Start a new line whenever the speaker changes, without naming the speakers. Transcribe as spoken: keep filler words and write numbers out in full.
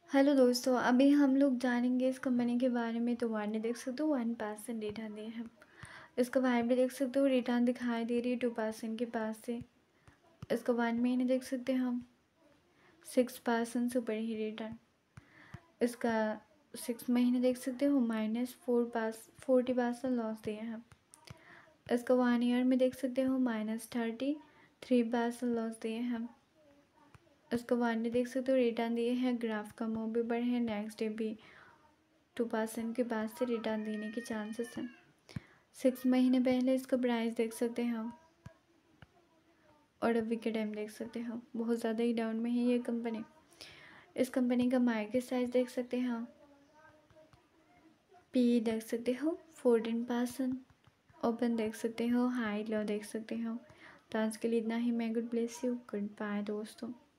Hello दोस्तों, अभी हम लोग जानेंगे इस कंपनी के बारे में। तो वार्ड देख सकते हो वन परसेंट रिटर्न दिए हैं। इसका वाइब भी देख सकते हो, रिटर्न दिखाई दे रही है टू परसेंट के पास से। इसका वन महीने देख सकते हैं हम, सिक्स परसेंट से ऊपर ही रिटर्न। इसका सिक्स महीने देख सकते हो माइनस फोर पास फोर्टी परसेंट लॉस दिए हैं। इसका वन ईयर में देख सकते हो minus thirty three percent loss दिए हैं। इसका वन डे देख सकते हो रिटर्न दिए हैं, ग्राफ का मूव भी बढ़े हैं, नेक्स्ट डे भी टू परसेंट के बाद से रिटर्न देने के चांसेस हैं। सिक्स महीने पहले इसका प्राइस देख सकते हैं हम, और अभी के टाइम देख सकते हो बहुत ज़्यादा ही डाउन में है ये कंपनी। इस कंपनी का मार्केट साइज देख सकते हैं हम, पी देख सकते हो फोर्टीन परसेंट, ओपन देख सकते हो, हाई लो देख सकते हो। तो आज के लिए इतना ही। मैं god bless you, goodbye दोस्तों।